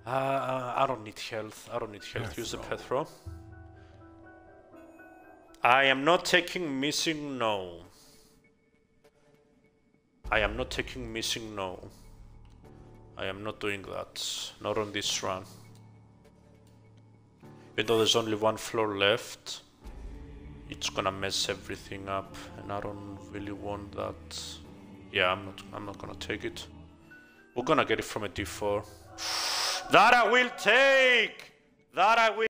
I don't need health. I don't need health. Use the Pethro. I am not taking missing no. I am not taking missing no. I am not doing that. Not on this run. Even though there's only one floor left, it's gonna mess everything up, and I don't really want that. Yeah, I'm not gonna take it. We're gonna get it from a D4. That I will take! That I will